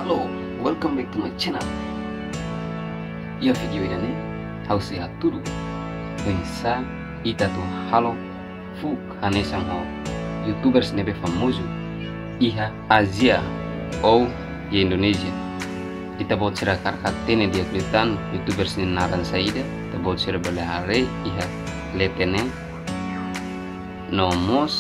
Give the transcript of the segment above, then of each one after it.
Halo, welcome back to my channel. Ya video ini harus diatur. Pensa ita tu halo fuk hanesang ho YouTubers nebe famoso iha Asia ou di Indonesia. Ita buat cerah karkat tene dia kelihatan YouTubers ni naran saida. Ita buat cerah belahare iha letene nomos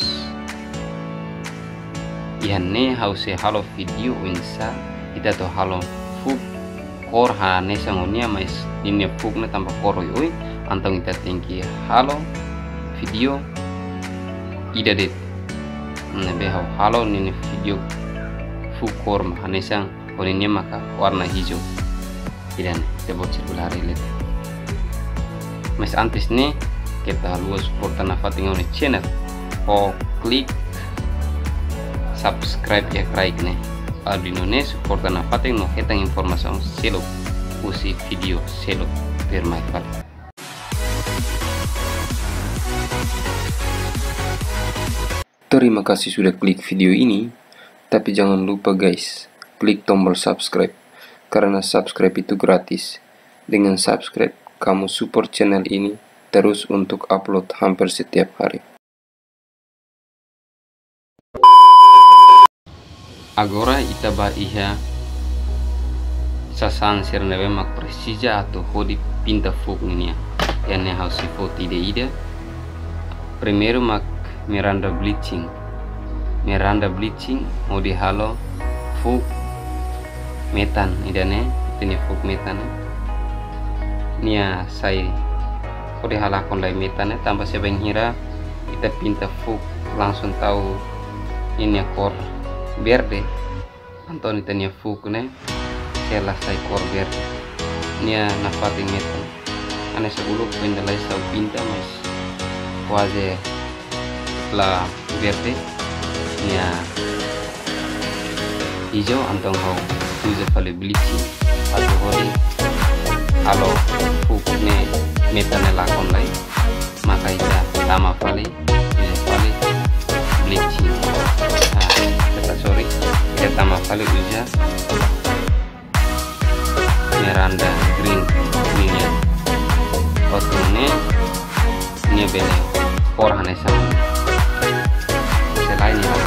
iha ne harus halo video insa ita tu halo fuk kor hanesang unia mais ini fuk na tambah kor oi antang ita tinggi halo video ida det nebe halo ini video fuk kor hanesang ini maka warna hijau tidak kita buat circular relate mas antes nih kita luas support nafat dengan channel o klik subscribe ya klik nih Aldinone support nafat yang ketang informasi selo usi video selo firmai fat. Terima kasih sudah klik video ini, tapi jangan lupa guys, klik tombol subscribe, karena subscribe itu gratis. Dengan subscribe, kamu support channel ini terus untuk upload hampir setiap hari. Agora ita ba iha sasan sirnebe mak presija atau hodi pinta fuk niya. Yan ne house foti de ida. Primeiro mak Miranda bleaching. Miranda bleaching mau di halo fuk metan idane ini fuk metan nia sai kode halakon lai metan tambah sebeng hira kita pinta fuk langsung tahu ini kor verde anton itania fuk ne selah sai kor verde nia nafati metan ane sebelum pinda lai sau pinta mas kuaze la verde nia hijau antong hau usa fale bleaching atau hori halo fuk ne metane lakon lai maka ita tama fale bleaching sorry kita tama fale uja Miranda green niya otune niya bene orang hanesang selain ini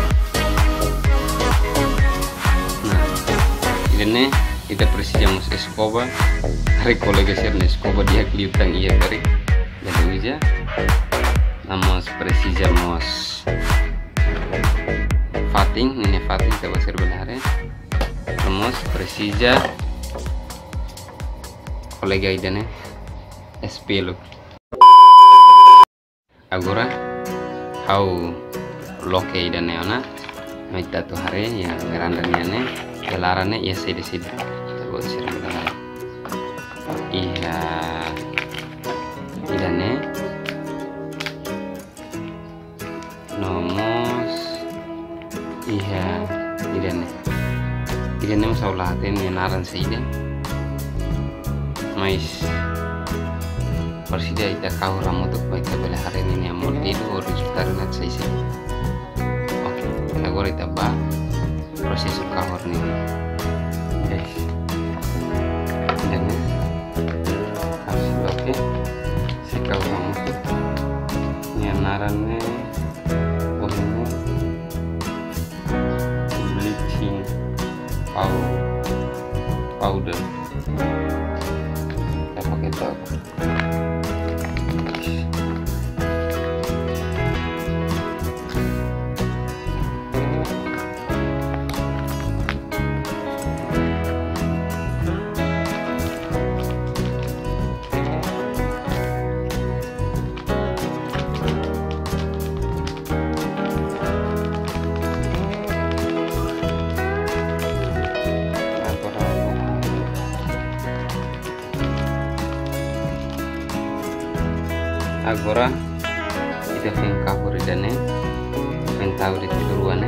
ini kita precisamos escoba hari kolega ser escoba dia kelihatan iya tarik jadi aja namos precisamos fating ini fating coba ser benar namos precisa kolega idane espelo agora how loke idane ona maita tu hari yang Miranda niane kelarane ya sede terus siram iya idane nomos iya idane masaulah-ten naran saide mais persida ita kau ramu tu baita bela hari ini amol itu resultat nat saise oke agora ita ba proses cover nih guys dan harus oke si cover ini narannya posnya bleaching powder kita pakai top agora kita fica por idane pentau di turuane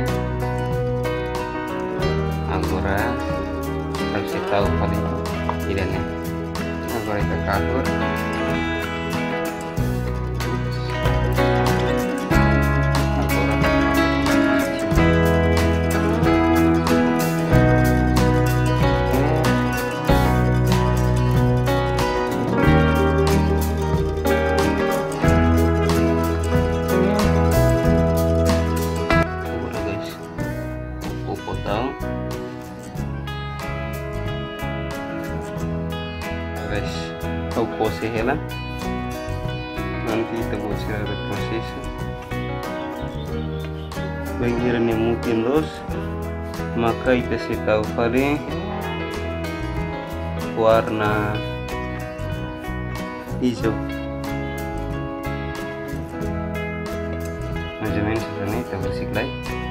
agora harus tahu paling idane agora kita kabur agora guys, kau pose hela nanti kita buat secara proses bagian yang mungkin los, maka kita tahu pada warna hijau. Macam ini sebenarnya kita bersih lagi.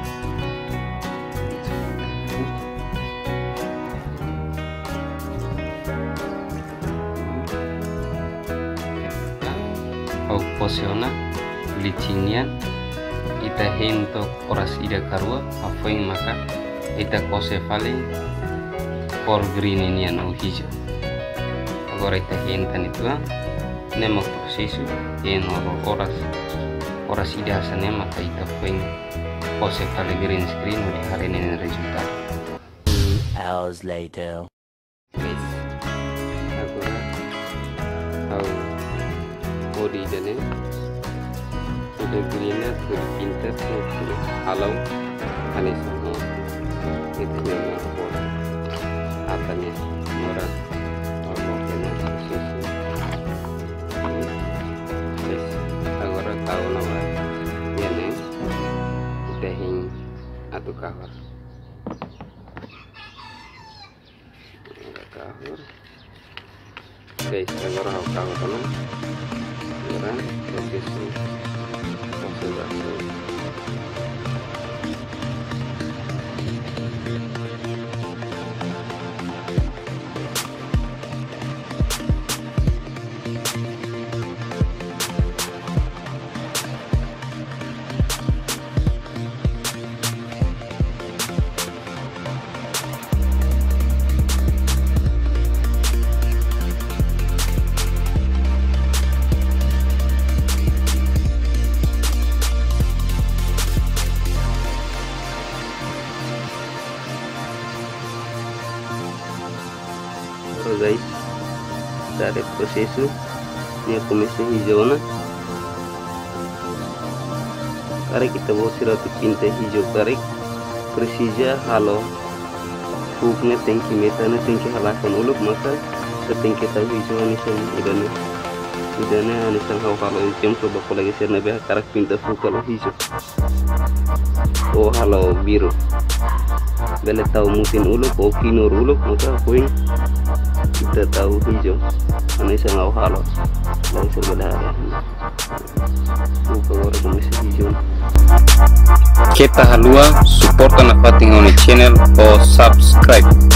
Kau posisiona bleachingnya ita hentok oras ida karua apa yang maka ita kose vale por green ini anu hijau. Agora ita hentan itu nema prosesu en oras ida sana maka ita peng kose vale green screen di hari ini resultat. 2 hours later. Guys, agora au body dane udah greennya tuh pinter tuh halau aneh sama itu memang body apanya murah mau kena sisi guys agora tahu nama ya nih udah hing atau kahar guys agora hau kahar teman sekarang prosesnya guys, dari prosesu ini komisi hijau na karek kita bawa siratu pinta hijau karek persija halo huknya tengki metana tengki halakan uluk maka setengki tahu hijau anisan idane anisan halo jam coba ko lagi serna be karek pinta hukalo hijau oh halo biru bele tahu mungkin uluk o kinur uluk maka poin kita tahu hijau aneh sangat halo dari sebelah buka orang komisi hijau kita halua support anak pating on channel or subscribe.